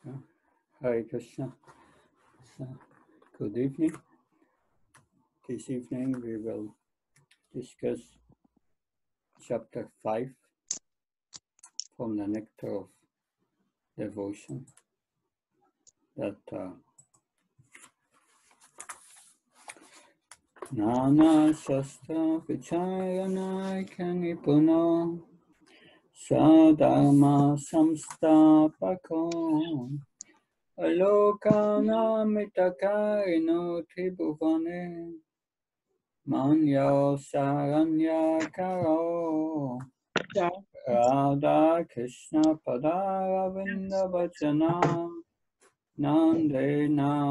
Yeah. Hare Krishna. So, good evening. This evening we will discuss chapter 5 from the Nectar of Devotion. That Nana Shastra Vicharana Kanipuna Sadharma Samstapako Alokana Mitakarino Tribhuvane Manyo Saranya Karo Radha Krishna Padaravinda Vachana Nande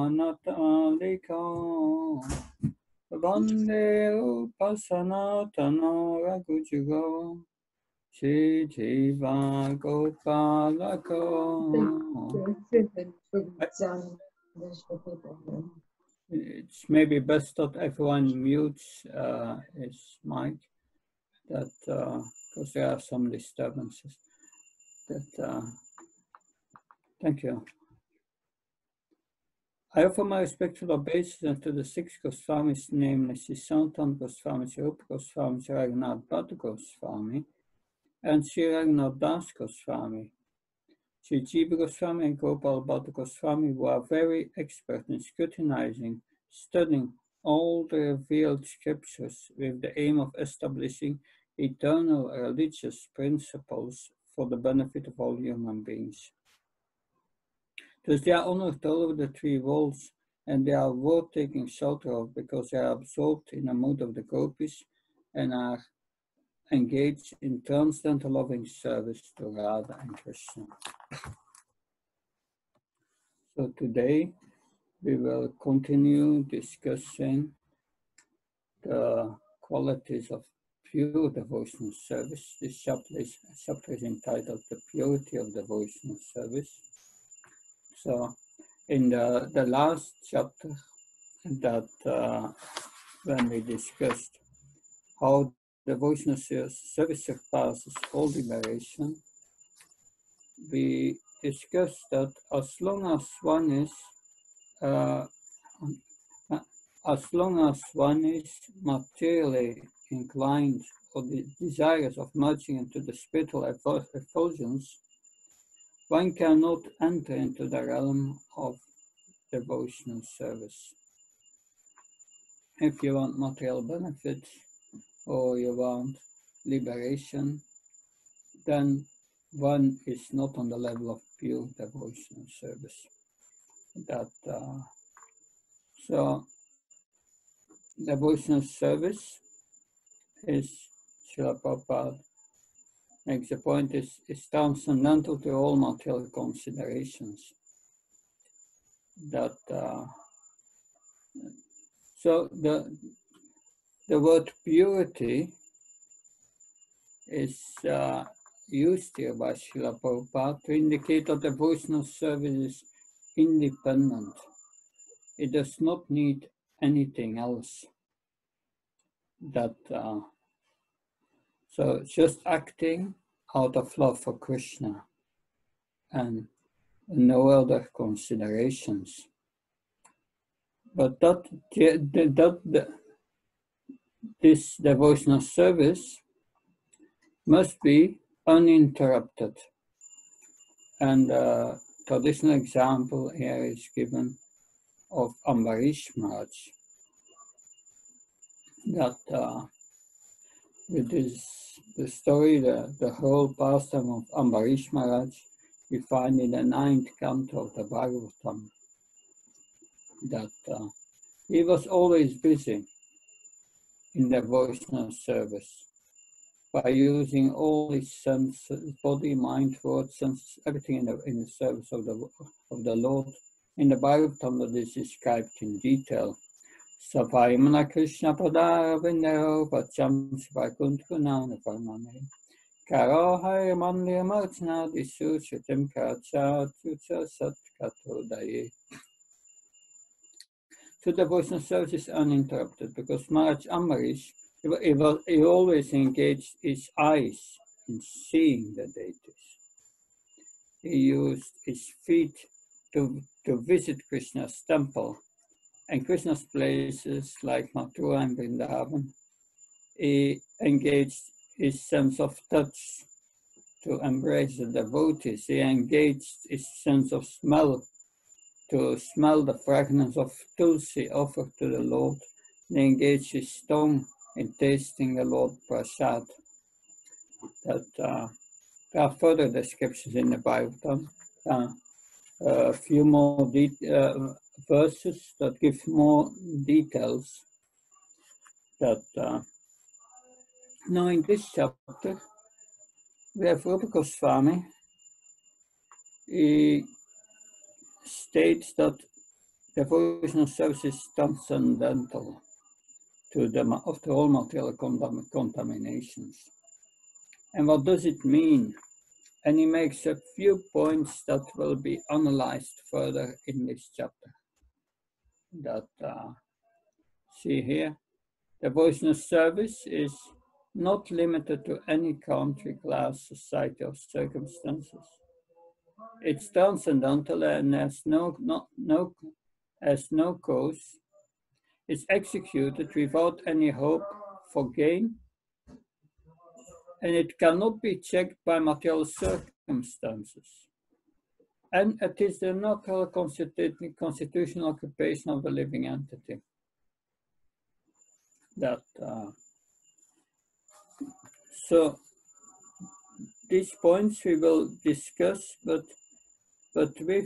Nanataliko Vande Upasanatano Ragujugo Shri Jiva Gopalako. It's maybe best that everyone mutes his mic, that because there are some disturbances. That thank you. I offer my respectful obeisance to the 6 Goswamis, namely Sri Sanatan Goswami, Sri Rupa Goswami, Sri Raghunath Bhatta Goswami, and Sri Raghunath Das Goswami, Sri Jiva Goswami and Gopal Bhatta Goswami, who are very expert in scrutinizing, studying all the revealed scriptures with the aim of establishing eternal religious principles for the benefit of all human beings. Thus they are honored all over the 3 worlds, and they are worth taking shelter of because they are absorbed in the mood of the gopis and are engaged in transcendental loving service to Radha and Krishna. So today we will continue discussing the qualities of pure devotional service. This chapter is entitled The Purity of Devotional Service. So in the last chapter that when we discussed how devotional service surpasses all liberation, we discussed that as long as one is materially inclined or desirous of merging into the spiritual effulgence, one cannot enter into the realm of devotional service. If you want material benefits or you want liberation, then one is not on the level of pure devotional service. So devotional service is, Srila Prabhupada makes the point, is transcendental to all material considerations. So the word purity is used here by Srila Prabhupada to indicate that devotional service is independent. It does not need anything else. So just acting out of love for Krishna and no other considerations. But this devotional service must be uninterrupted. And a traditional example here is given of Ambarish Maharaj. That with the story, the whole pastime of Ambarish Maharaj, we find in the 9th canto of the Bhagavatam, that he was always busy in devotional service by using all his senses, body, mind, words, senses, everything in the service of the Lord. In the Bhagavatam, that is described in detail. Savaimana Krishna Padara Vindero Vacham Svakuntunana Varmane Karohaya Mandir Marchna Disu Chutim Kacha Tucha Sat Katodaye. So devotional service is uninterrupted because Maharaj Ambarish, he always engaged his eyes in seeing the deities. He used his feet to visit Krishna's temple and Krishna's places like Mathura and Vrindavan. He engaged his sense of touch to embrace the devotees. He engaged his sense of smell to smell the fragrance of tulsi offered to the Lord. And he engaged his tongue in tasting the Lord Prasad. That there are further descriptions in the Bhagavatam. A few more verses that give more details. That now in this chapter we have Rupa Goswami. He states that devotional service is transcendental to after all material contaminations. And what does it mean? And he makes a few points that will be analyzed further in this chapter. That see here, devotional service is not limited to any country, class, society, or circumstances. It's transcendental and has no cause. It's executed without any hope for gain, and it cannot be checked by material circumstances. And it is the natural constitutional occupation of the living entity. That so these points we will discuss, but with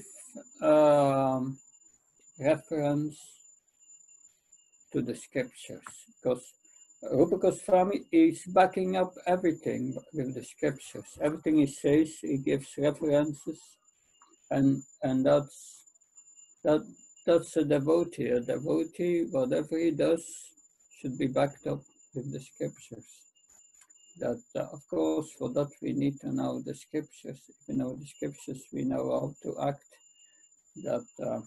reference to the scriptures, because Rupa Goswami is backing up everything with the scriptures. Everything he says, he gives references, and that's a devotee. A devotee, whatever he does, should be backed up with the scriptures. That of course, for that we need to know the scriptures. If we know the scriptures, we know how to act. That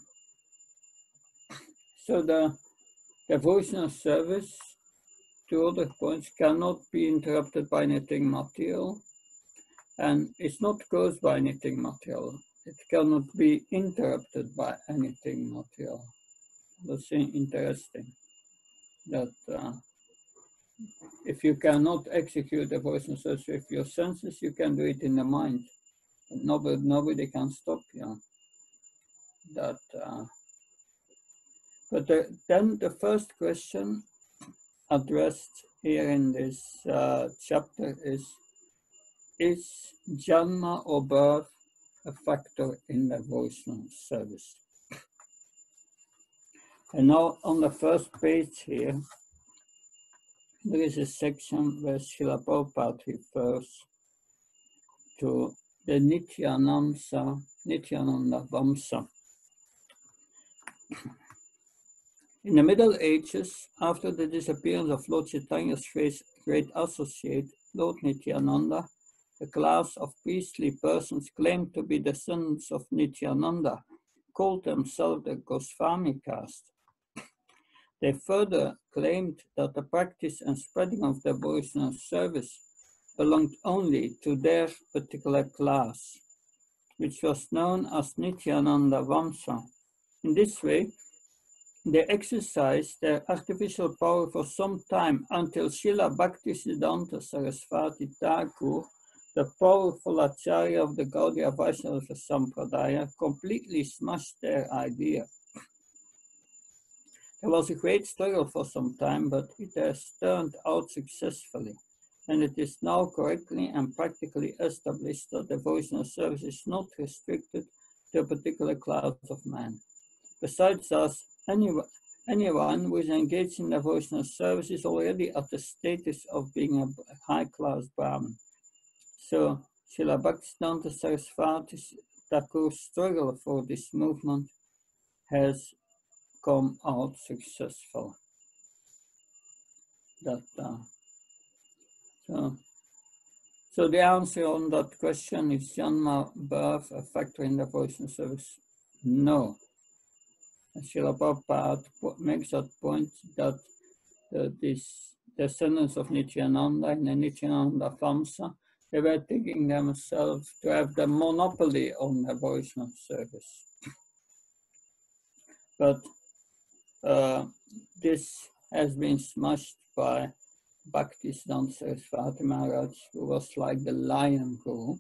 so the devotional service, to other points, cannot be interrupted by anything material, and it's not caused by anything material. It cannot be interrupted by anything material. That's interesting. That if you cannot execute devotional service with your senses, you can do it in the mind. But nobody can stop you. That. But then the first question addressed here in this chapter is Janma or birth a factor in devotional service? And now on the first page here, there is a section where Srila Prabhupada refers to the Nityananda Vamsa. In the Middle Ages, after the disappearance of Lord Chaitanya's great associate, Lord Nityananda, a class of priestly persons claimed to be descendants of Nityananda, called themselves the Goswami caste. They further claimed that the practice and spreading of devotional service belonged only to their particular class, which was known as Nityananda Vamsa. In this way, they exercised their artificial power for some time until Srila Bhaktisiddhanta Saraswati Thakur, the powerful Acharya of the Gaudiya Vaishnava Sampradaya, completely smashed their idea. There was a great struggle for some time, but it has turned out successfully, and it is now correctly and practically established that devotional service is not restricted to a particular class of man. Besides us, anyone who is engaged in devotional service is already at the status of being a high-class Brahmin. So, Srila Bhaktisiddhanta Saraswati Thakur's struggle for this movement has come out successful. So the answer on that question is Janma, birth, a factor in devotional service? No. Srila Prabhupada makes that point that these descendants of Nityananda and the Nityananda Vamsa, they were thinking themselves to have the monopoly on devotional service. but this has been smashed by Bhaktisiddhanta Saraswati Maharaj, who was like the lion guru.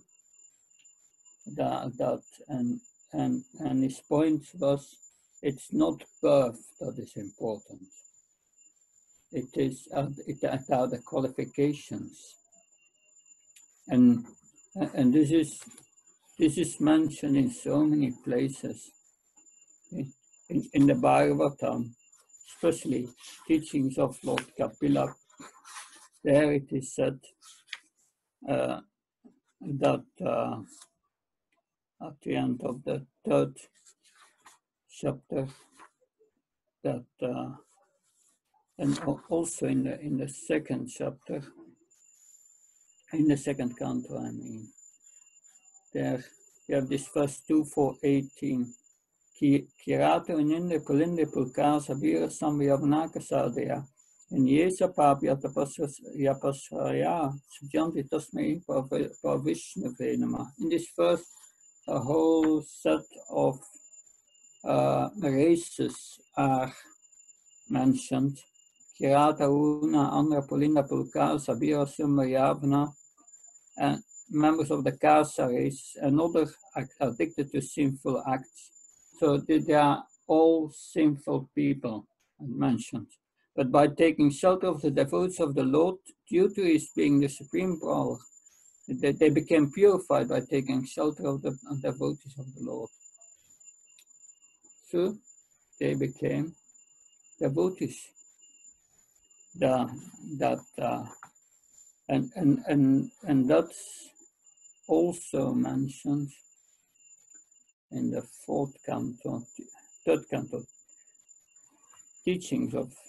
And his point was, it's not birth that is important. It are the qualifications, and this is mentioned in so many places in the Bhagavatam, especially teachings of Lord Kapila. There it is said that at the end of the 3rd chapter, that and also in the 2nd chapter, in the 2nd canto, I mean, there you have this verse 2, 4, 18. Kirato ininde kulinde pulkasa vira samvyavnaka sadhya. In Yesa papya yapasaya subjanti tasmei pavishnave nama. In this verse, a whole set of races are mentioned. Kirata una, Andhra Pulinda Pulkasa, Vira Samvyavna, and members of the Kasa race, and others are addicted to sinful acts. So they are all sinful people mentioned. But by taking shelter of the devotees of the Lord, due to his being the supreme power, they became purified by taking shelter of the devotees of the Lord. So they became devotees. And that's also mentioned in the 4th canto, 3rd canto, teachings of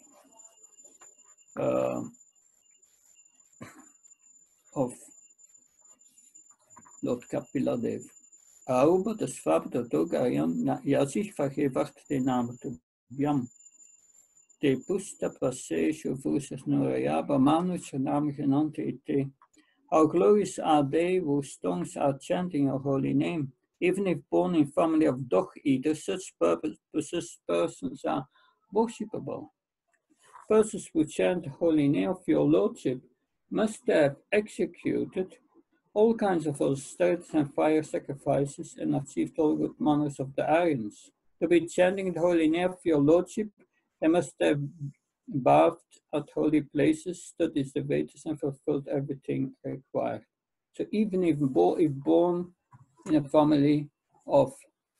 Lord Kapila-dev. Aruba de Svabda Dogarian na Yazich vergewacht de naam te Biam. De Pusta Paseshu Vusas Norayaba Manuch naam genante ite. How glorious are they whose tongues are chanting your holy name. Even if born in family of dog eaters, such possessed persons are worshipable. Persons who chant the holy name of your lordship must have executed all kinds of austerities and fire sacrifices and achieved all good manners of the Aryans. To be chanting the holy name of your lordship, they must have bathed at holy places, studied the Vedas, and fulfilled everything required. So even if born in a family of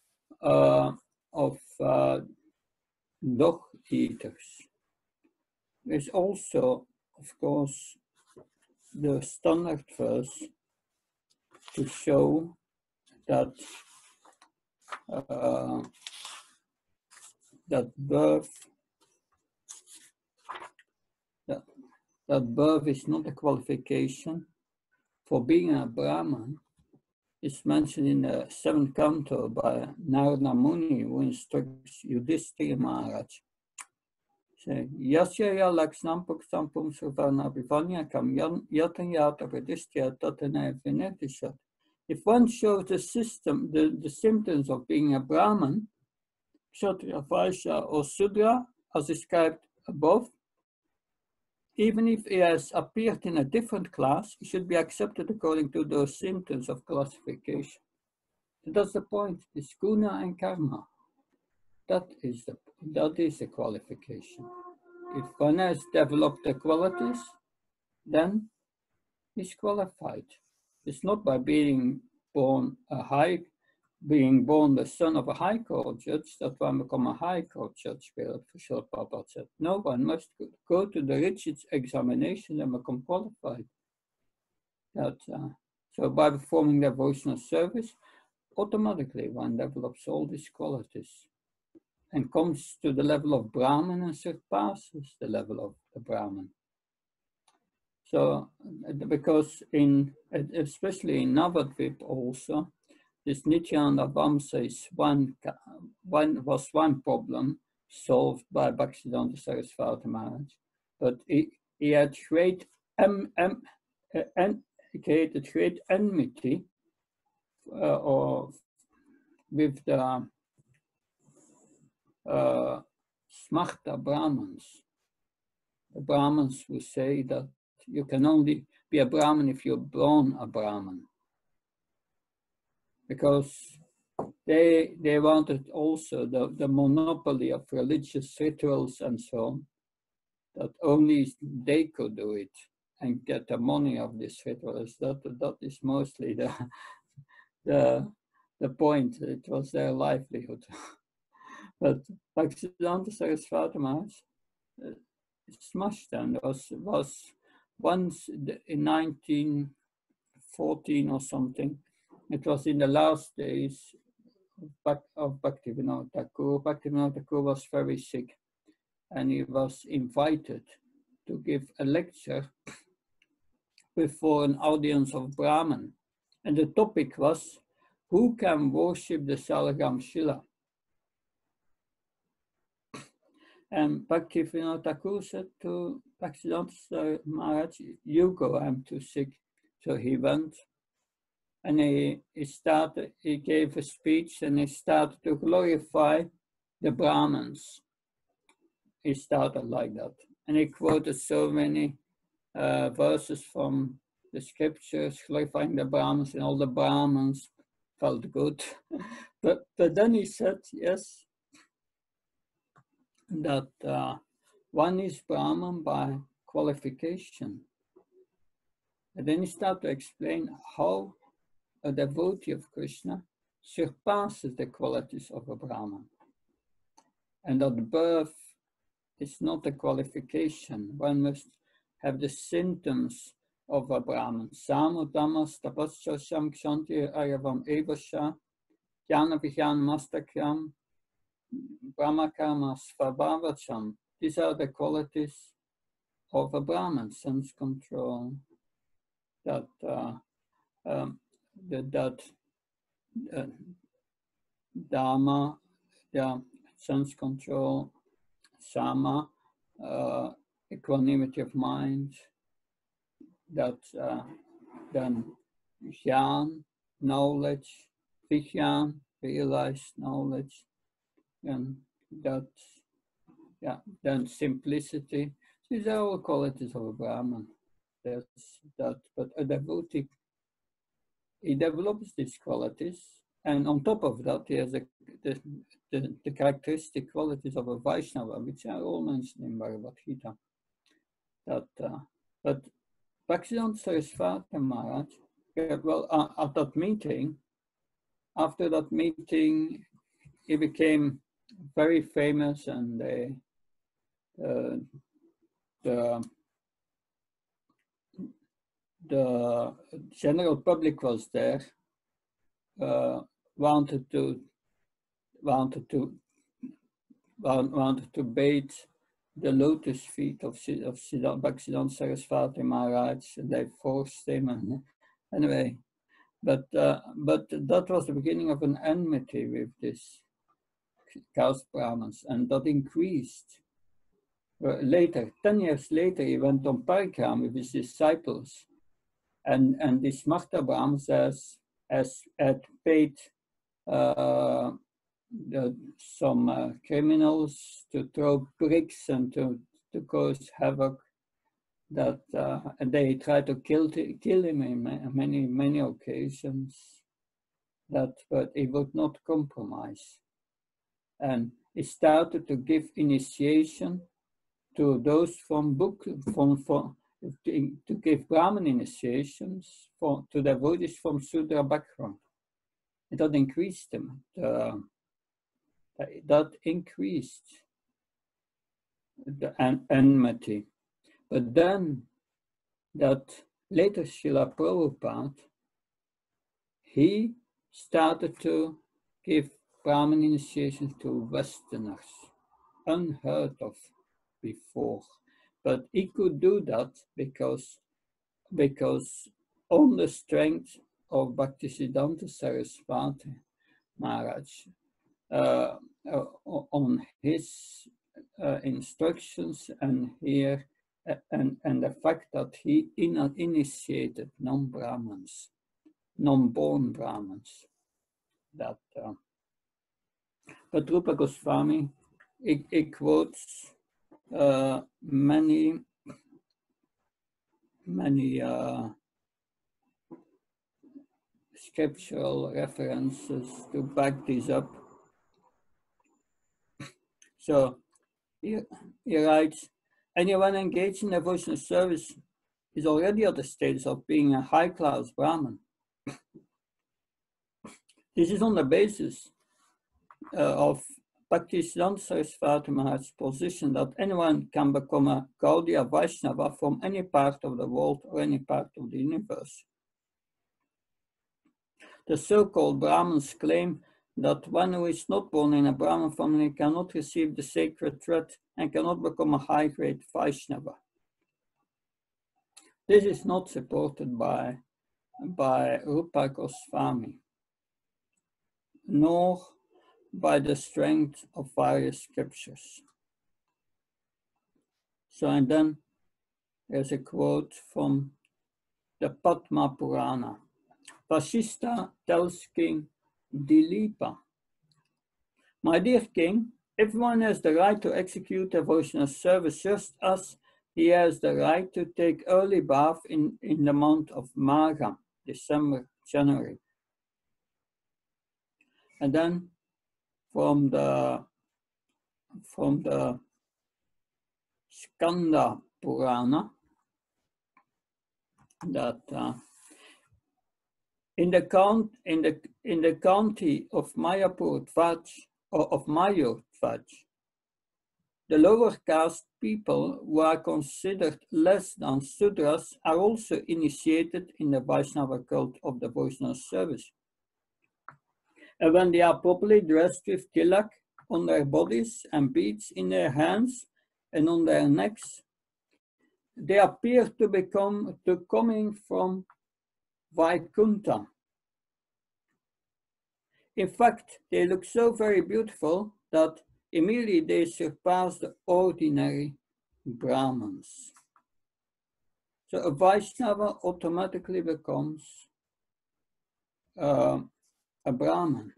dog eaters, there's also, of course, the standard verse to show that birth is not a qualification for being a Brahman. It's mentioned in the 7th canto by Narada Muni, who instructs Yudhishthira Maharaj. Yasya laksnam puksampum suvarna bivanya kam yatan yata vedistya tatana venetishat. If one shows the symptoms of being a Brahman, Kshatriya, Vaishya, or Sudra, as described above, even if he has appeared in a different class, he should be accepted according to those symptoms of classification. So that's the point. It's guna and karma. That is the qualification. If one has developed the qualities, then he's qualified. It's not by being born the son of a high court judge that one become a high court judge, Srila Prabhupada said. No, one must go to the rigid examination and become qualified. So by performing devotional service, automatically one develops all these qualities and comes to the level of Brahman and surpasses the level of the Brahman. So, because especially in Navadvip also, this Nityananda Vamsa is one problem solved by Bhaktisiddhanta Saraswati Maharaj, but he had created great enmity with Smarta Brahmins. The Brahmins who say that you can only be a Brahmin if you're born a Brahmin. Because they wanted also the monopoly of religious rituals and so on, that only they could do it and get the money of these rituals. That is mostly the point. It was their livelihood. But Bhaktisiddhanta Saraswati Maharaj smashed them. Was once in 1914 or something. It was in the last days of Bhaktivinoda Thakur. Bhaktivinoda Thakur was very sick, and he was invited to give a lecture before an audience of Brahman. And the topic was, who can worship the Salagram Shila? And Bhaktivinoda Thakur said to Bhaktisiddhanta Maharaj, you go, I'm too sick. So he went, and he gave a speech, and he started to glorify the Brahmins. He started like that. And he quoted so many verses from the scriptures, glorifying the Brahmins, and all the Brahmins felt good. but then he said, yes, that one is Brahman by qualification. And then he started to explain how a devotee of Krishna surpasses the qualities of a Brahman. And that birth is not a qualification. One must have the symptoms of a Brahman. Samo tamas tapasya kshanti ayavam evasha jnana vijnana mastakram brahmakarma svabhavacham. These are the qualities of a Brahman: sense control, dharma, sense control, sama, equanimity of mind, then jnana, knowledge, vijnana, realized knowledge, and then simplicity. These are all qualities of a Brahman. But a devotee, he develops these qualities, and on top of that, he has the characteristic qualities of a Vaishnava, which are all mentioned in Bhagavad Gita. But Bhaktisiddhanta Saraswati Maharaj, well, at that meeting, after that meeting, he became very famous, and the general public was there, wanted to bathe the lotus feet of Bhaktisiddhanta Saraswati Maharaj, and they forced him. And anyway, but that was the beginning of an enmity with this caste Brahmins, and that increased. Later, 10 years later, he went on parikrama with his disciples, and the Smarta Brahmins had paid some criminals to throw bricks and to cause havoc. And they tried to kill him in many occasions. But he would not compromise, and he started to give initiation to those to give Brahman initiations to devotees from Sudra background. That increased them. That increased the enmity. But then, that later Srila Prabhupada, he started to give Brahman initiations to Westerners, unheard of before. But he could do that because on the strength of Bhaktisiddhanta Saraswati Maharaj, on his instructions, and here and the fact that he initiated non-Brahmins, non-born Brahmins. But Rupa Goswami he quotes many scriptural references to back this up. So he writes, anyone engaged in devotional service is already at the status of being a high-class Brahmin. This is on the basis of Bhaktisiddhanta Saraswati Maharaj's position that anyone can become a Gaudiya Vaishnava from any part of the world or any part of the universe. The so-called Brahmins claim that one who is not born in a Brahmin family cannot receive the sacred thread and cannot become a high-grade Vaishnava. This is not supported by Rupa Goswami, nor by the strength of various scriptures. So, and then there's a quote from the Padma Purana. Vasishtha tells King Dilipa, my dear king, everyone has the right to execute devotional service just as he has the right to take early bath in the month of Magha, December, January. And then from the Skanda Purana, that in the county of Mayapur Dvaj, or of Mayur Dvaj, the lower caste people who are considered less than Sudras are also initiated in the Vaishnava cult of devotional service. And when they are properly dressed with tilak on their bodies and beads in their hands and on their necks, they appear to coming from Vaikuntha. In fact, they look so very beautiful that immediately they surpass the ordinary Brahmins. So a Vaishnava automatically becomes a Brahmin.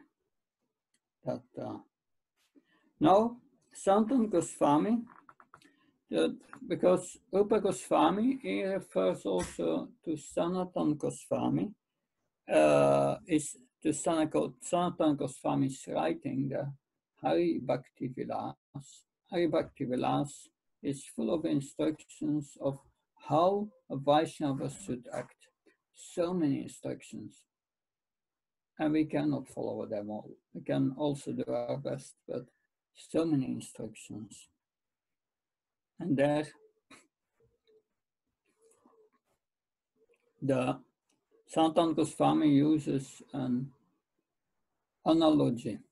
Now, Sanatana Goswami, because Rupa Goswami, he refers also to Sanatana Goswami, is to Sanatana Goswami's writing, the Hari Bhakti Vilas. Hari Bhakti Vilas is full of instructions of how a Vaishnava should act. So many instructions. And we cannot follow them all. We can also do our best, but so many instructions. And there, the Sanatana Goswami uses an analogy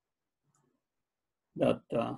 that I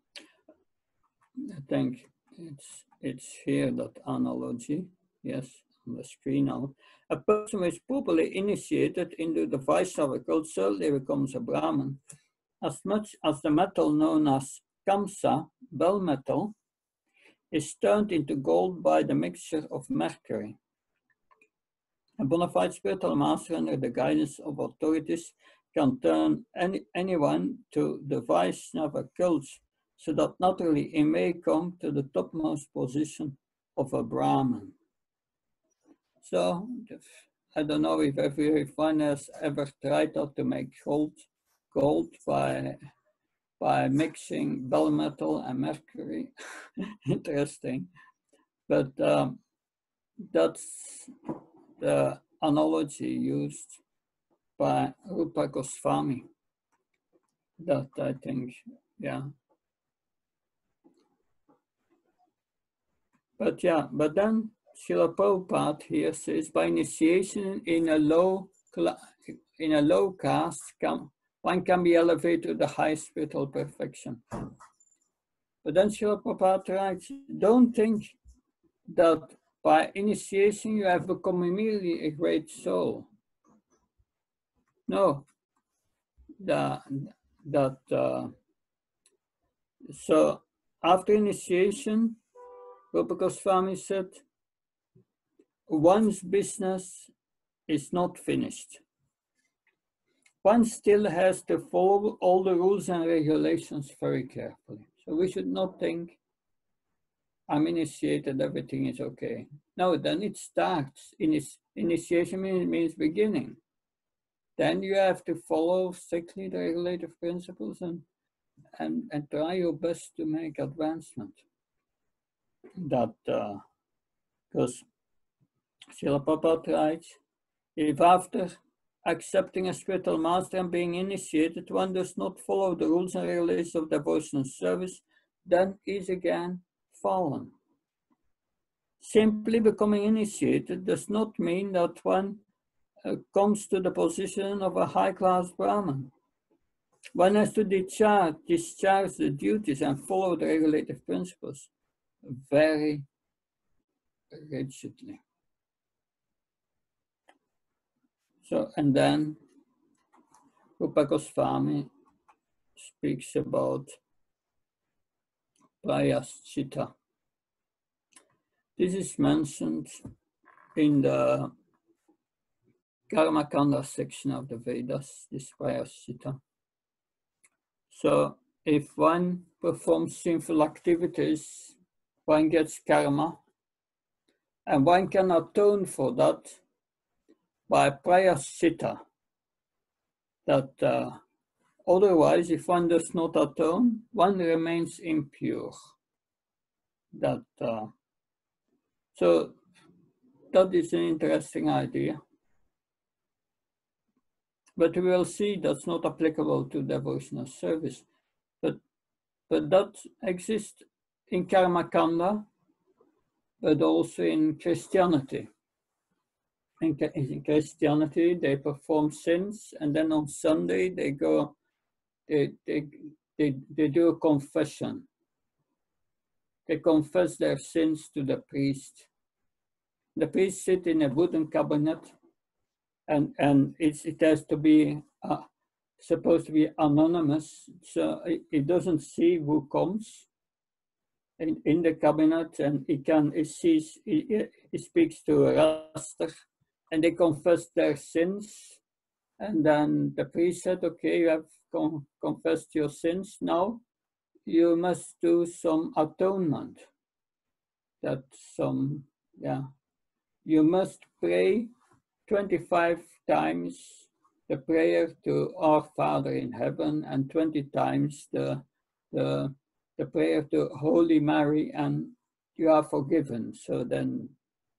think it's here, that analogy, yes, on the screen now. A person who is properly initiated into the Vaishnava cult certainly becomes a Brahmin. As much as the metal known as Kamsa, bell metal, is turned into gold by the mixture of mercury. A bona fide spiritual master under the guidance of authorities can turn anyone to the Vaishnava cult so that naturally he may come to the topmost position of a Brahmin. So, I don't know if everyone has ever tried out to make gold by mixing bell metal and mercury. Interesting. But that's the analogy used by Rupa Goswami. That I think, yeah. But yeah, but then Srila Prabhupada here says, by initiation in a low caste, one can be elevated to the high spiritual perfection. But then Srila Prabhupada writes, don't think that by initiation you have become immediately a great soul. No, so after initiation, Rupa Goswami said, one's business is not finished. one still has to follow all the rules and regulations very carefully. So we should not think, I'm initiated, everything is okay. No, then it starts. Initiation means beginning. Then you have to follow strictly the regulative principles and try your best to make advancement. That, because Srila Prabhupada writes, if after accepting a spiritual master and being initiated, one does not follow the rules and regulations of devotional service, then is again fallen. Simply becoming initiated does not mean that one comes to the position of a high-class Brahmin. One has to discharge the duties and follow the regulative principles very rigidly. So, and then Rupa Goswami speaks about Prayaschita. This is mentioned in the Karma Kanda section of the Vedas, this Prayaschita. So if one performs sinful activities, one gets karma, and one can atone for that by Prayaschita. That otherwise, if one does not atone, one remains impure. That so that is an interesting idea. But we will see that's not applicable to devotional service. But that exists in Karma Kanda, but also in Christianity. In Christianity, they perform sins, and then on Sunday they go, they do a confession. They confess their sins to the priest. The priest sits in a wooden cabinet, and it has to be supposed to be anonymous, so it doesn't see who comes in the cabinet, and he speaks to a raster, and they confess their sins, and then the priest said, okay, you have confessed your sins, now you must do some atonement. You must pray 25 times the prayer to Our Father in Heaven, and 20 times the prayer to Holy Mary, and you are forgiven. So then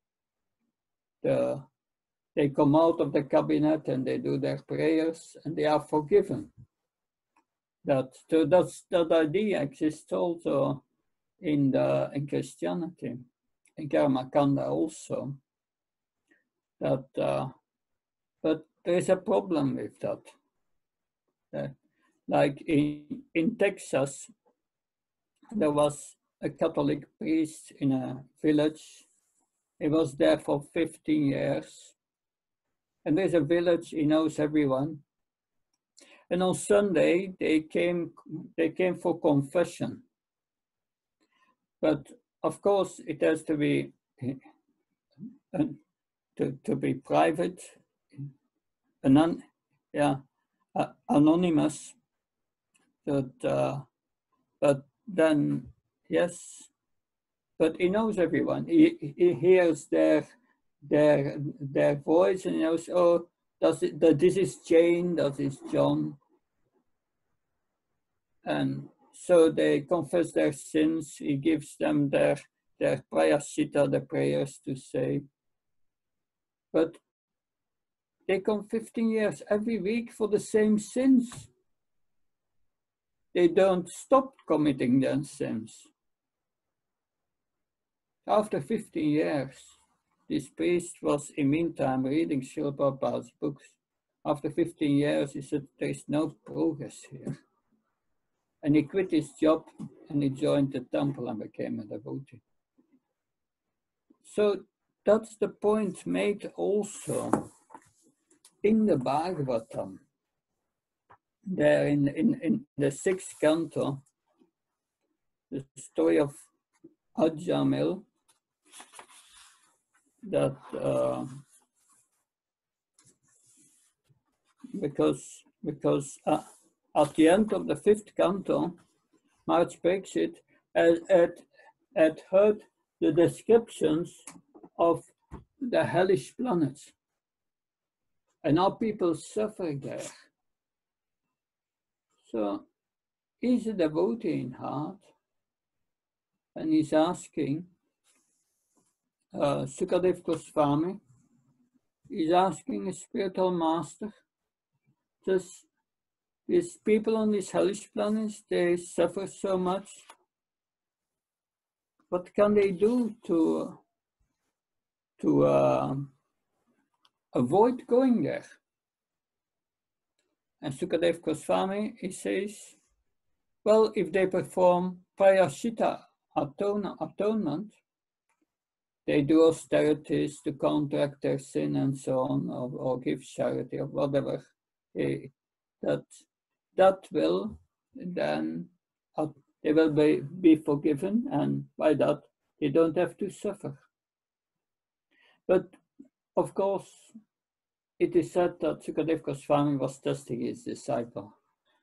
they come out of the cabinet and they do their prayers and they are forgiven. That idea exists also in Christianity, in Karma Kanda also. But there is a problem with that. Like in Texas, there was a Catholic priest in a village. He was there for 15 years. And there's a village, he knows everyone. And on Sunday, they came for confession. But of course, it has to be to be private, anonymous. But then, yes, but he knows everyone. He hears their voice, and he knows, oh, this is Jane, that is John. And so they confess their sins. He gives them their Prayaschita, the prayers to say. But they come 15 years every week for the same sins. They don't stop committing their sins. After 15 years, this priest was in meantime reading Srila Prabhupada's books. After 15 years, he said, there is no progress here. And he quit his job and he joined the temple and became a devotee. So that's the point made also in the Bhagavatam. There in the 6th canto, the story of Ajamil, that because because at the end of the 5th canto, Maharaj Pariksit had heard the descriptions of the hellish planets. And now people suffer there. So he's a devotee in heart, and he's asking Sukadev Goswami, he's asking a spiritual master, just these people on these hellish planets, they suffer so much. What can they do to avoid going there? And Sukadev Goswami, he says, well, if they perform prayashita atonement, they do austerities to counteract their sin and so on, or give charity or whatever, that will then, they will be forgiven, and by that, they don't have to suffer. But of course, it is said that Sukadev Goswami was testing his disciple.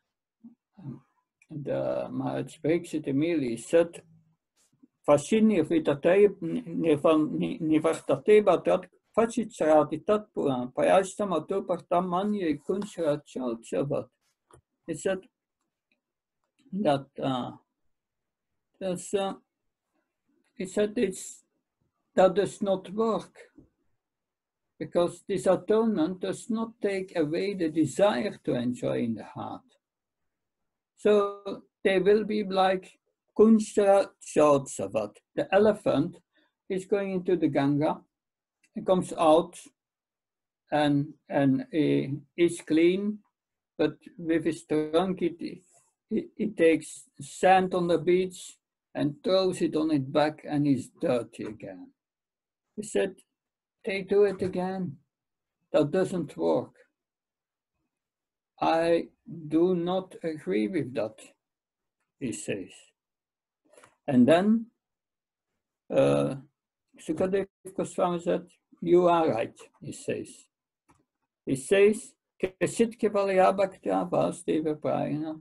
The Maharaj Pariksit immediately said, Fascini nivartate batat facit sarati tatpuran payashtam atopartam manye kunshara chalchavat. He said that that does not work, because this atonement does not take away the desire to enjoy in the heart. So they will be like Kunshara Chautsavat. The elephant is going into the Ganga, he comes out and is clean, but with his trunk he takes sand on the beach and throws it on its back, and he's dirty again. He said, they do it again. That doesn't work. I do not agree with that, he says. And then Sukadev Goswami said, you are right, he says. He says, Kesit kevalya bhaktya vasdeva prayana.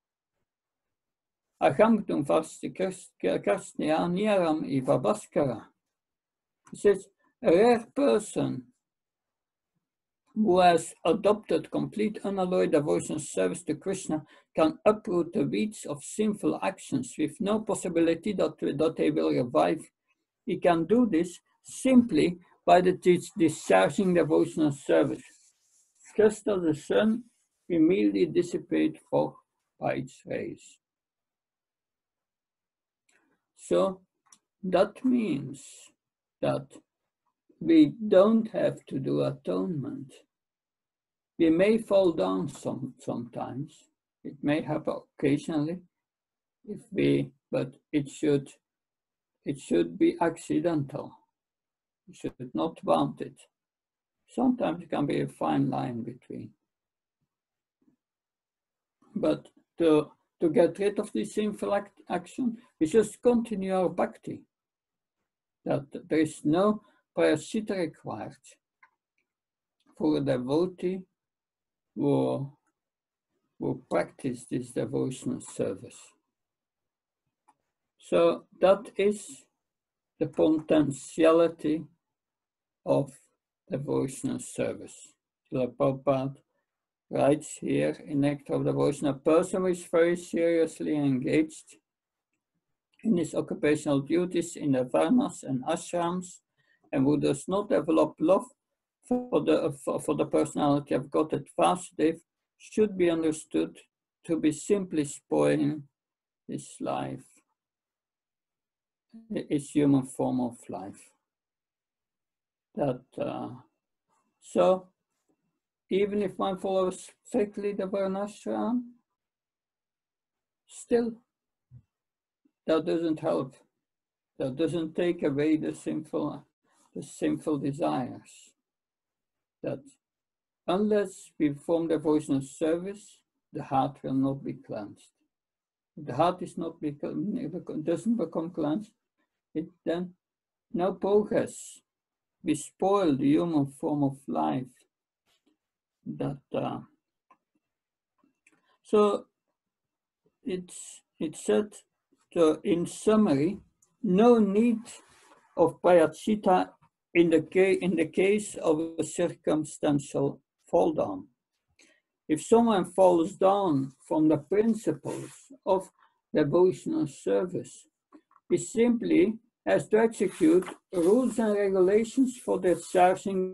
Ahamtum vasti karsnya niyaram iva bhaskara. He says, a rare person who has adopted complete unalloyed devotional service to Krishna can uproot the weeds of sinful actions with no possibility that they will revive. He can do this simply by discharging devotional service, just as the sun immediately dissipates by its rays. So that means that we don't have to do atonement. We may fall down sometimes. It may happen occasionally, but it should be accidental. You should not want it. Sometimes it can be a fine line between. But to get rid of this sinful action, we just continue our bhakti. That there is no prayashita required for a devotee who practice this devotional service. So that is the potentiality of devotional service. Srila Prabhupada writes here in Nectar of Devotion, a person who is very seriously engaged in his occupational duties in the varnas and ashrams, and who does not develop love for the personality of Godhead Vasudeva, should be understood to be simply spoiling his life, his human form of life. So even if one follows strictly the varnashram, still that doesn't help. That doesn't take away the sinful desires. That unless we perform devotional service, the heart will not be cleansed. If the heart doesn't become cleansed, then no progress. We spoil the human form of life that So it said, so in summary, no need of prayachita in the case of a circumstantial fall down. If someone falls down from the principles of devotional service, he simply has to execute rules and regulations for discharging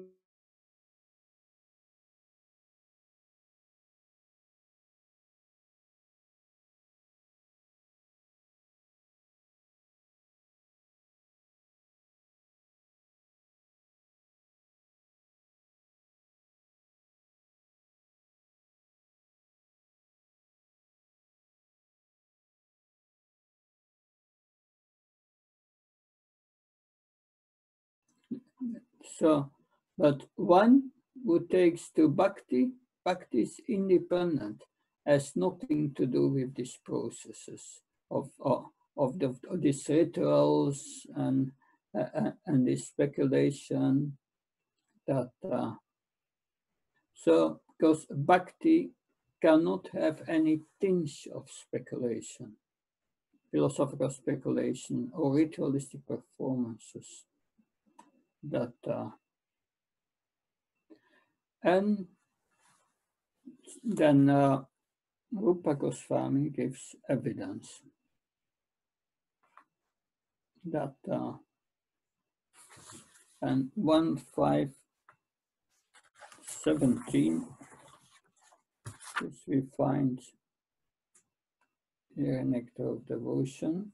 so, but one who takes to bhakti, bhakti is independent, has nothing to do with these processes of these rituals and this speculation that so because bhakti cannot have any tinge of speculation, philosophical speculation or ritualistic performances that and then Rupa Goswami gives evidence that and 1.5.17, which we find here in Nectar of Devotion,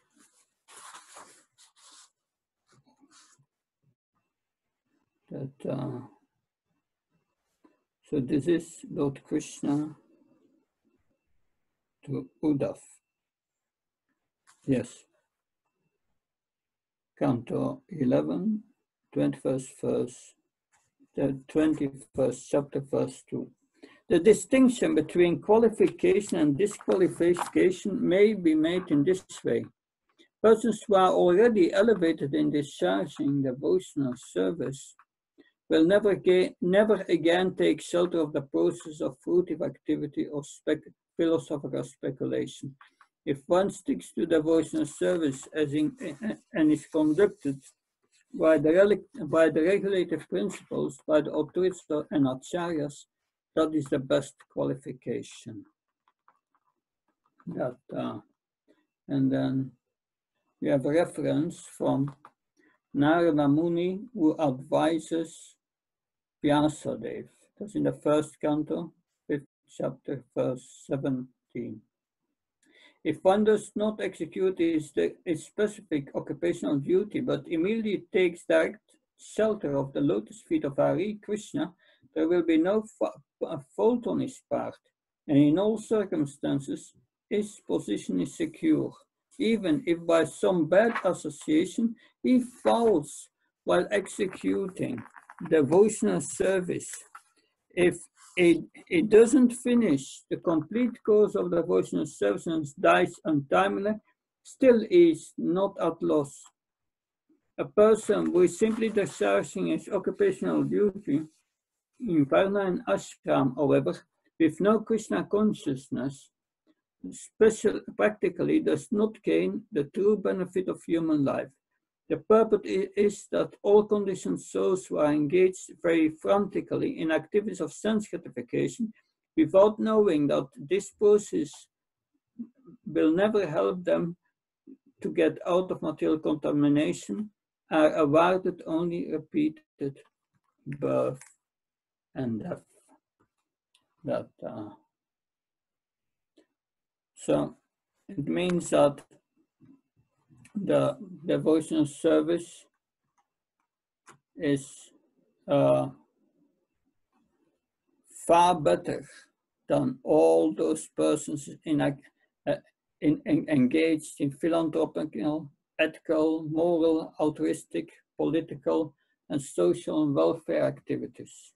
that so this is Lord Krishna to Uddhav. Yes. Canto 11, 21st verse, the 21st chapter, verse 2. The distinction between qualification and disqualification may be made in this way. Persons who are already elevated in discharging devotional service will never again take shelter of the process of fruitive activity or philosophical speculation. If one sticks to devotional service and is conducted by the regulative principles, by the authorities and acharyas, that is the best qualification. That, and then we have a reference from Narada Muni, who advises Vyasadeva. That's in the first canto, 5th chapter, verse 17. If one does not execute his specific occupational duty, but immediately takes direct shelter of the lotus feet of Hari Krishna, there will be no fault on his part, and in all circumstances, his position is secure, even if by some bad association he falls while executing devotional service. If it doesn't finish the complete course of devotional service and dies untimely, still is not at loss. A person who is simply discharging his occupational duty in Varna and Ashram, however, with no Krishna consciousness, practically does not gain the true benefit of human life. The purpose is that all conditioned souls who are engaged very frantically in activities of sense gratification, without knowing that this process will never help them to get out of material contamination, are awarded only repeated birth and death. That, so it means that the devotional service is far better than all those persons engaged in philanthropical, ethical, moral, altruistic, political, and social and welfare activities.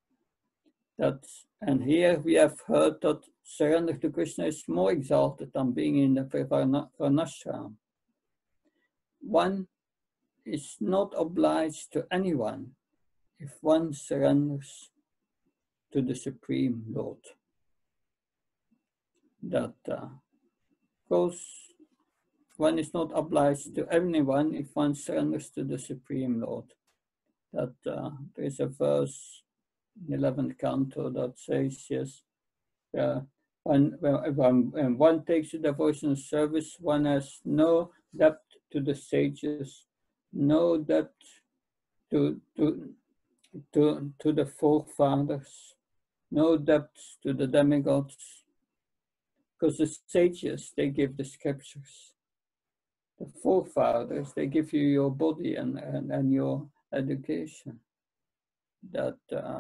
And here we have heard that surrender to Krishna is more exalted than being in the Varnashram. One is not obliged to anyone if one surrenders to the Supreme Lord. that goes, one is not obliged to anyone if one surrenders to the Supreme Lord. That there is a verse in 11th canto that says, yes, when one takes the devotional service, one has no debt to the sages, no debt to the forefathers, no debt to the demigods, because the sages, they give the scriptures. The forefathers, they give you your body and your education. The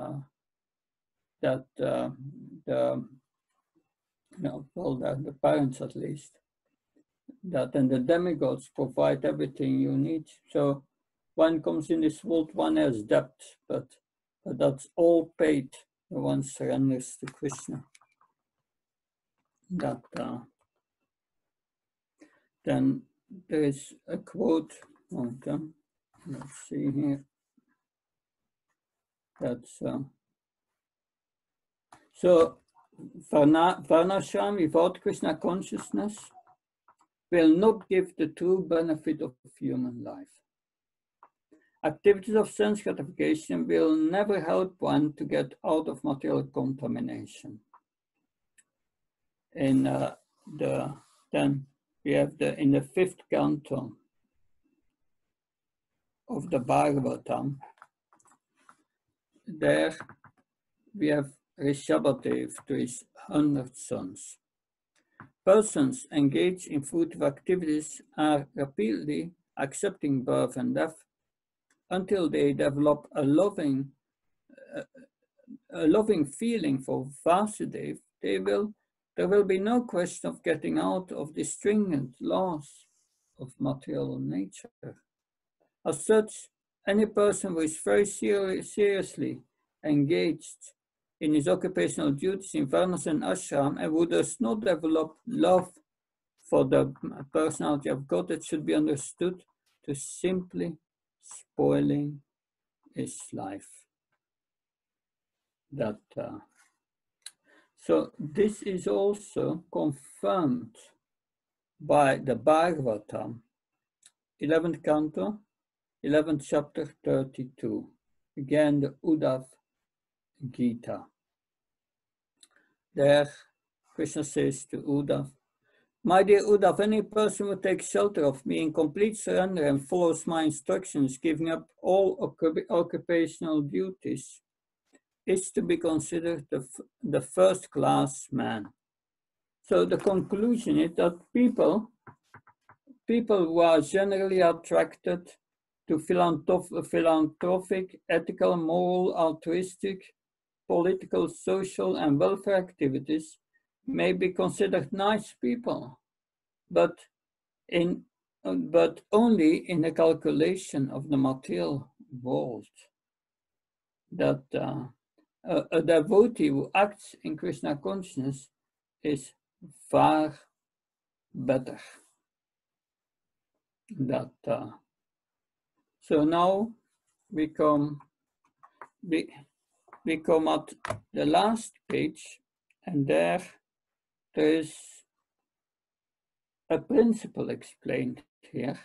parents at least. That and the demigods provide everything you need. So one comes in this world, one has debt, but that's all paid when one surrenders to Krishna. That then there is a quote on them. Let's see here. That's so Varnashram without Krishna consciousness will not give the true benefit of human life. Activities of sense gratification will never help one to get out of material contamination. In then we have in the 5th canto of the Bhagavatam, there we have Rishabhadev to his 100 sons. Persons engaged in fruitive activities are rapidly accepting birth and death until they develop a loving feeling for Vasudev. There will be no question of getting out of the stringent laws of material nature. As such, any person who is very seriously engaged in his occupational duties in Varnas and Ashram and who does not develop love for the personality of God, that should be understood to simply spoiling his life. So this is also confirmed by the Bhagavatam, 11th canto, 11th chapter, 32. Again, the Uddhav Gita. There, Krishna says to Uddhav, "My dear Uddhav, any person who takes shelter of me in complete surrender and follows my instructions, giving up all occupational duties, is to be considered the first-class man." So the conclusion is that people who are generally attracted to philanthropic, ethical, moral, altruistic, political, social, and welfare activities may be considered nice people, but only in a calculation of the material world. That a devotee who acts in Krishna consciousness is far better. So now we come at the last page, and there is a principle explained here,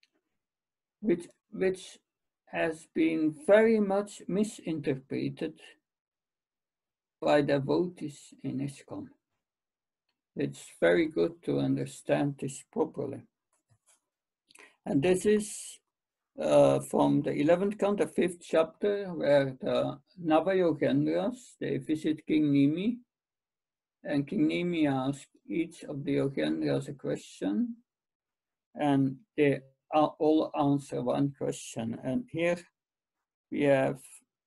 which has been very much misinterpreted by devotees in ISKCON. It's very good to understand this properly. And this is from the 11th canto, 5th chapter, where the Navayogendras, they visit King Nimi, and King Nimi asks each of the Yogendras a question, and they all answer one question. And here we have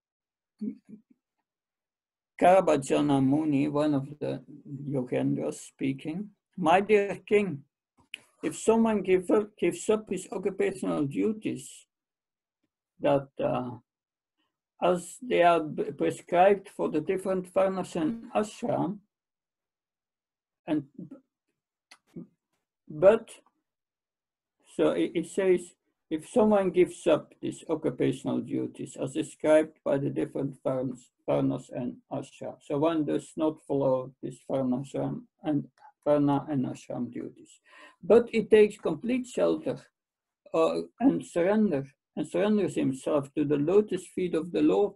Karabhajana Muni, one of the Yogendras, speaking. "My dear king, if someone gives up his occupational duties, that as they are prescribed for the different varnas and ashram, so it says, if someone gives up these occupational duties as described by the different varnas and ashram, so one does not follow this varnashram and varna and ashram duties. But he takes complete shelter and surrenders himself to the lotus feet of the Lord.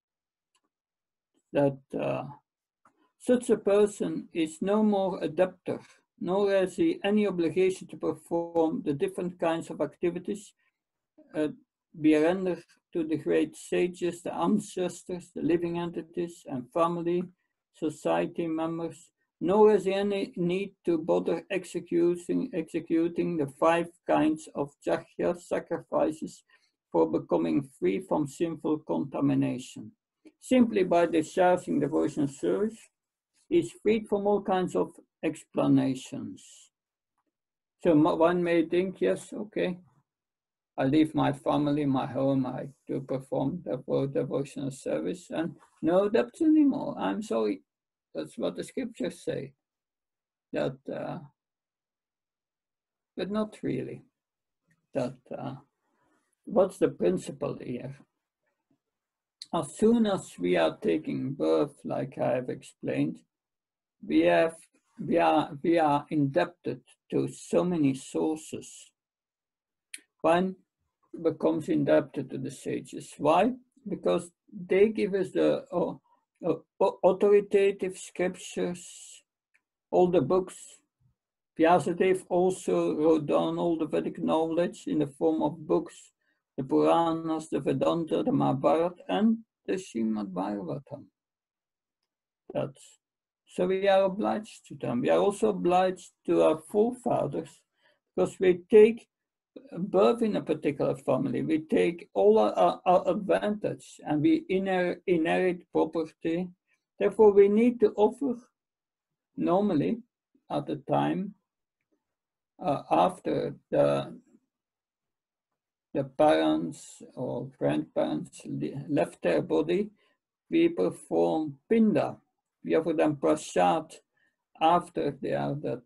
That such a person is no more a debtor, nor has he any obligation to perform the different kinds of activities be rendered to the great sages, the ancestors, the living entities, and family, society members, nor has he any need to bother executing the 5 kinds of jagya sacrifices for becoming free from sinful contamination. Simply by discharging devotional service, he is freed from all kinds of explanations. So one may think, yes, okay, I leave my family, my home, I do perform devotional service, and no debts anymore. I'm sorry. That's what the scriptures say. That, but not really. That what's the principle here? As soon as we are taking birth, like I have explained, we are indebted to so many sources. One becomes indebted to the sages. Why? Because they give us the authoritative scriptures, all the books. Vyasadeva also wrote down all the Vedic knowledge in the form of books, the Puranas, the Vedanta, the Mahabharata, and the Srimad Bhagavatam. So we are obliged to them. We are also obliged to our forefathers, because we take birth in a particular family, we take all our advantage, and we inherit property. Therefore, we need to offer, normally, at the time after the parents or grandparents left their body, we perform pinda. We offer them prasad after they are dead.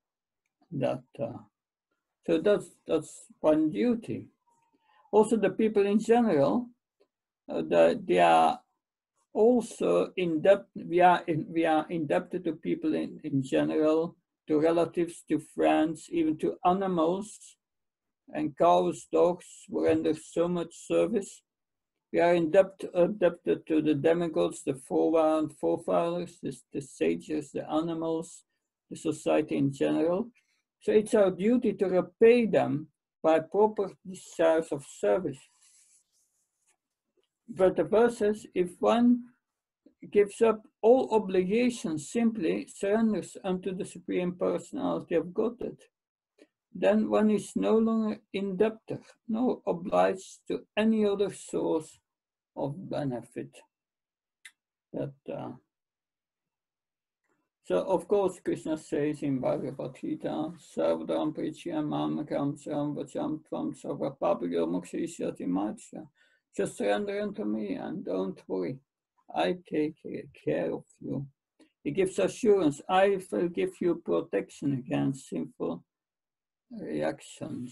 So that's one duty. Also, the people in general, they are also indebted. We are indebted to people in general, to relatives, to friends, even to animals. And cows, dogs render so much service. We are indebted to the demigods, the forefathers, the sages, the animals, the society in general. So it's our duty to repay them by proper discharge of service. But the verse says, if one gives up all obligations, simply surrenders unto the Supreme Personality of Godhead, then one is no longer indebted, nor obliged to any other source of benefit. So, of course, Krishna says in Bhagavad Gita, Sarvadam Prichya Mamakam Saram Vacham Tvam Sarvapapagyo Mokshishyati Matsya. Just surrender unto me and don't worry. I take care of you. He gives assurance. I will give you protection against sinful reactions.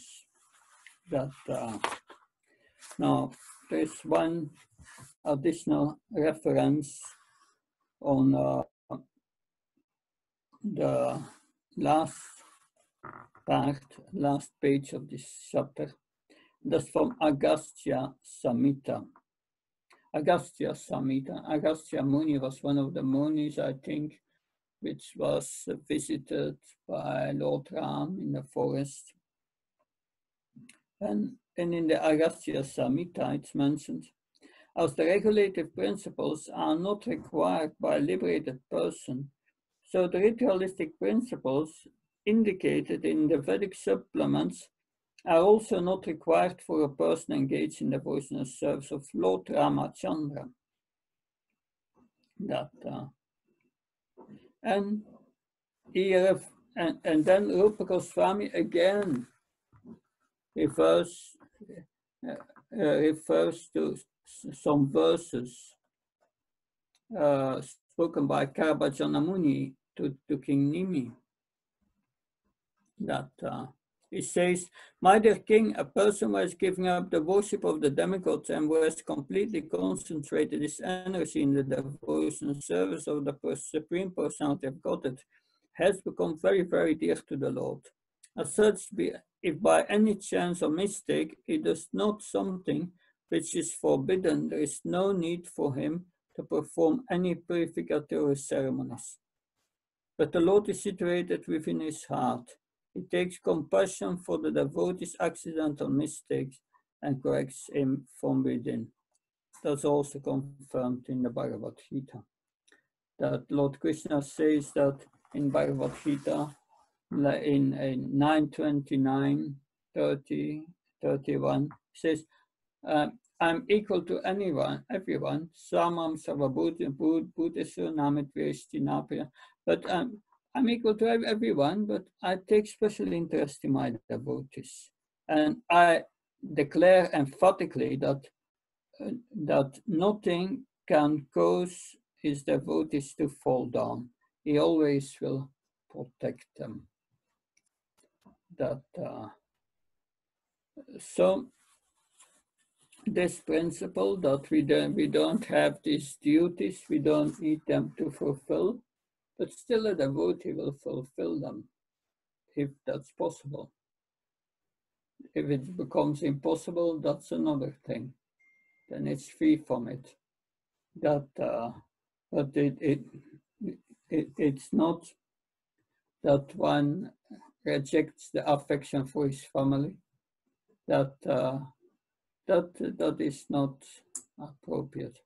Now, there's one additional reference on the last page of this chapter. That's from Agastya Samhita. Agastya Samhita. Agastya Muni was one of the Munis, I think, which was visited by Lord Ram in the forest. And in the Agastya Samhita, it's mentioned, as the regulative principles are not required by a liberated person, so the ritualistic principles indicated in the Vedic supplements are also not required for a person engaged in the devotional service of Lord Ramachandra. And then Rupa Goswami again refers to some verses spoken by Karabhajana Muni to King Nimi. It says, my dear king, a person who has given up the worship of the demigods and who has completely concentrated his energy in the devotional service of the Supreme Personality of Godhead has become very, very dear to the Lord. As such, if by any chance or mistake he does not something which is forbidden, there is no need for him to perform any purificatory ceremonies. But the Lord is situated within his heart. He takes compassion for the devotee's accidental mistakes and corrects him from within. That's also confirmed in the Bhagavad Gita. That Lord Krishna says that in Bhagavad Gita, in 9:29, 30, 31, says, I'm equal to everyone, samam sarvabhuta bhutesu namit vestinapya, but I'm equal to everyone, but I take special interest in my devotees. And I declare emphatically that nothing can cause his devotees to fall down. He always will protect them. So this principle that we don't have these duties, we don't need them to fulfill, but still a devotee will fulfill them if that's possible. If it becomes impossible, that's another thing. Then it's free from it. But it's not that one rejects the affection for his family. That is not appropriate.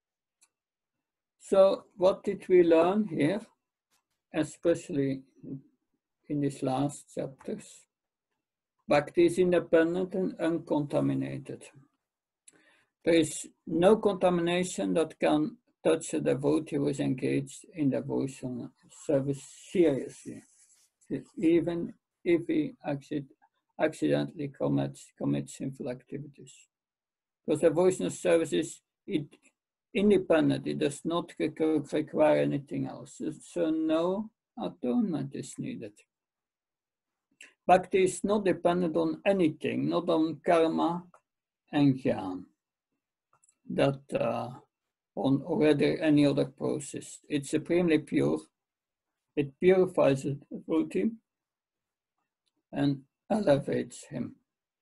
So what did we learn here, especially in these last chapters? Bhakti is independent and uncontaminated. There is no contamination that can touch a devotee who is engaged in devotional service seriously, even if he accidentally commits sinful activities. Because devotional service is independent, it does not require anything else. So no atonement is needed. Bhakti is not dependent on anything, not on karma and jnana, that on already any other process. It's supremely pure. It purifies the devotee and elevates him.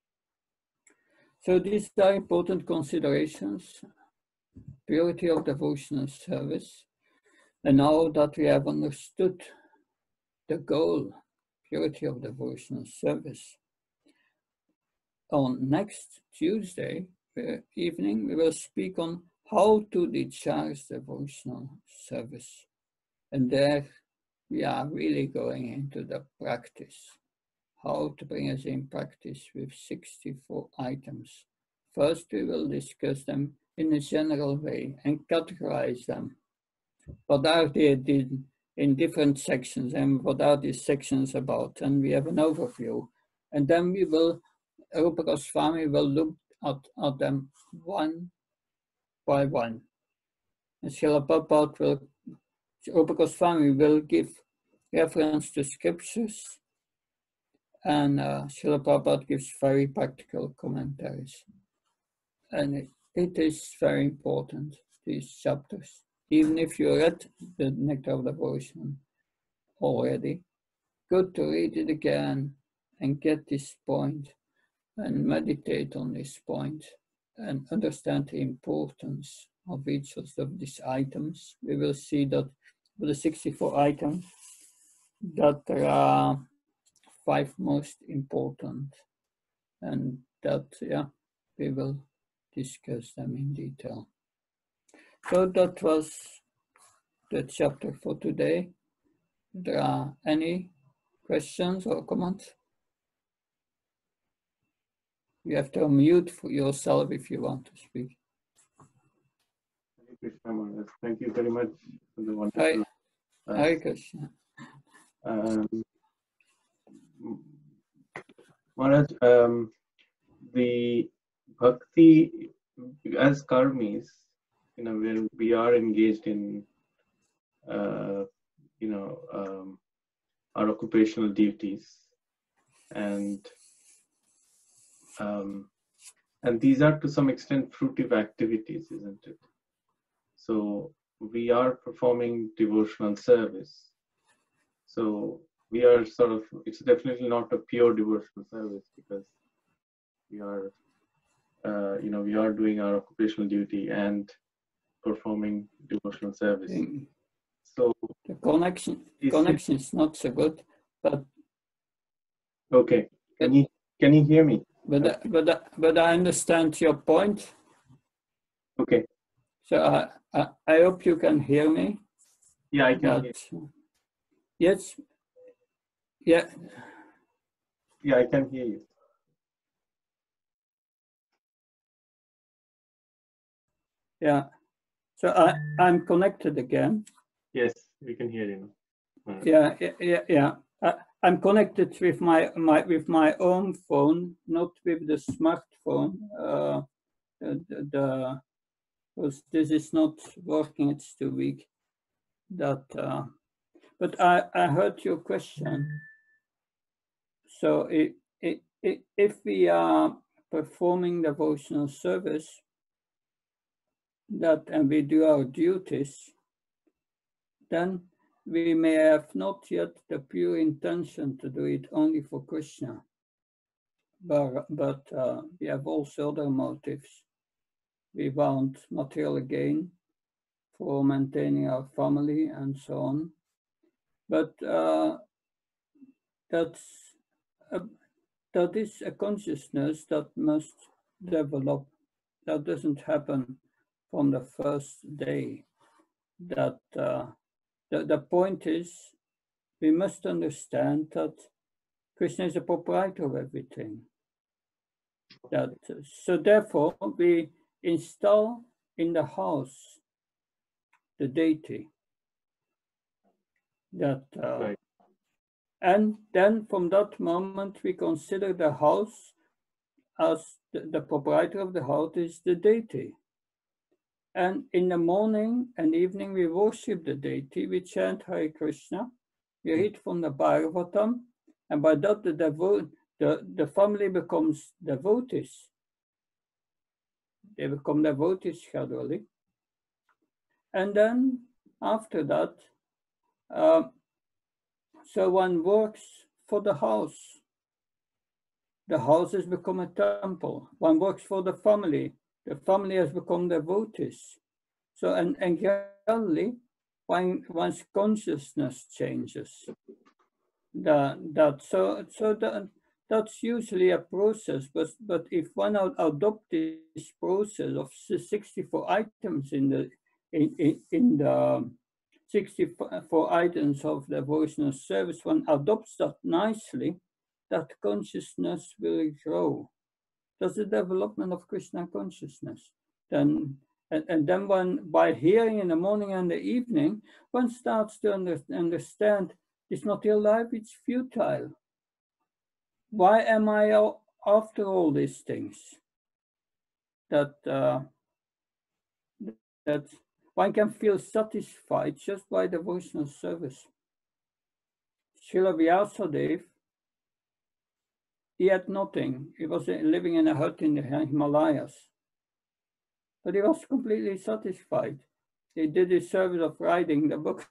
So these are important considerations. Purity of devotional service. And now that we have understood the goal, purity of devotional service, on next Tuesday evening, we will speak on how to discharge devotional service. And there we are really going into the practice, how to bring us in practice with 64 items. First, we will discuss them in a general way and categorize them. What are they in different sections and what are these sections about? And we have an overview. And then we will, Rupa Goswami will look at them one by one. And Srila Prabhupada Rupa Goswami will give reference to scriptures, and Srila Prabhupada gives very practical commentaries. And it is very important, these chapters. Even if you read the Nectar of Devotion already, good to read it again and get this point and meditate on this point and understand the importance of each of these items. We will see that with the 64 items, that there are 5 most important, and that, we will discuss them in detail. So that was the chapter for today. If there are any questions or comments? You have to unmute for yourself if you want to speak. Hare Krishna Maharaj. Thank you very much for the wonderful. Hare Krishna. Maharaj, the bhakti as karmis, where we are engaged in, our occupational duties, and these are to some extent fruitive activities, isn't it? So we are performing devotional service. So we are sort of, it's definitely not a pure devotional service because we are, we are doing our occupational duty and performing devotional service. So the connection is not so good, but okay. Can you hear me? But I understand your point. Okay. So I hope you can hear me. Yeah, I can hear you. Yes. Yeah. Yeah, I can hear you. Yeah. So I'm connected again. Yes, we can hear you now. Yeah. I'm connected with my own phone, not with the smartphone. Because this is not working. It's too weak. But I heard your question. So if we are performing devotional service, and we do our duties, then we may have not yet the pure intention to do it only for Krishna, but we have also other motives. We want material gain for maintaining our family and so on. But that is a consciousness that must develop. That doesn't happen from the first day. That the point is, we must understand that Krishna is a proprietor of everything. So therefore, we install in the house the deity. Right. And then from that moment, we consider the house as the proprietor of the house is the deity. And in the morning and evening, we worship the deity, we chant Hare Krishna, we read from the Bhagavatam, and by that the family becomes devotees. They become devotees gradually. And then after that, so one works for the house. The house has become a temple. One works for the family has become devotees. So, and gradually, one's consciousness changes. That's usually a process, but if one adopts this process of 64 items in the 64 items of devotional service, one adopts that nicely, that consciousness will grow. That's the development of Krishna consciousness. And then one, by hearing in the morning and the evening, one starts to understand this material life, it's futile. Why am I after all these things? That one can feel satisfied just by devotional service. Srila Vyasadeva, he had nothing. He was living in a hut in the Himalayas. But he was completely satisfied. He did his service of writing the book.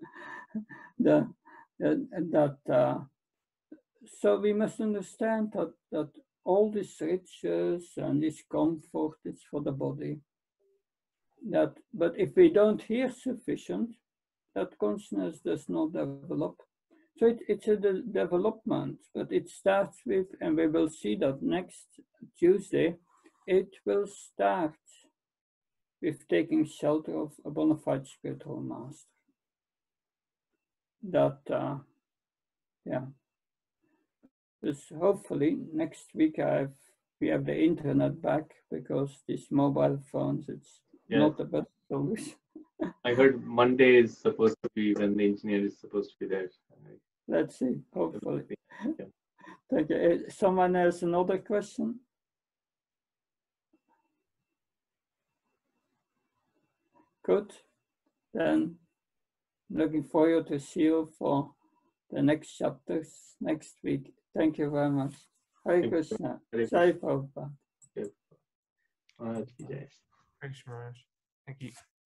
So we must understand that all these riches and this comfort is for the body. But if we don't hear sufficient, that consciousness does not develop. So it's a development, but it starts with, and we will see that next Tuesday, it will start with taking shelter of a bona fide spiritual master. Because hopefully next week we have the internet back, because these mobile phones, it's not the best solution. I heard Monday is supposed to be when the engineer is supposed to be there. Let's see, hopefully. Yeah. Thank you. Someone has another question? Good. Then looking forward to see you for the next chapters next week. Thank you very much. Hare Krishna. Jai Prabhupada. Thanks, Maharaj. Thank you.